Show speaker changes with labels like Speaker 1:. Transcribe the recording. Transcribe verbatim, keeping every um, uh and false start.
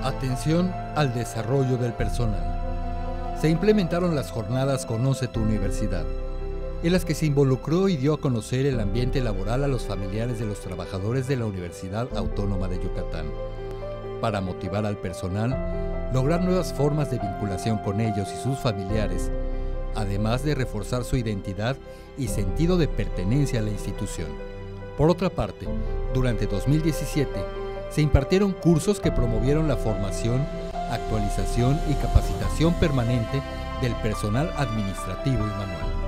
Speaker 1: Atención al desarrollo del personal. Se implementaron las jornadas Conoce tu Universidad, en las que se involucró y dio a conocer el ambiente laboral a los familiares de los trabajadores de la Universidad Autónoma de Yucatán, para motivar al personal, lograr nuevas formas de vinculación con ellos y sus familiares, además de reforzar su identidad y sentido de pertenencia a la institución. Por otra parte, durante dos mil diecisiete, se impartieron cursos que promovieron la formación, actualización y capacitación permanente del personal administrativo y manual.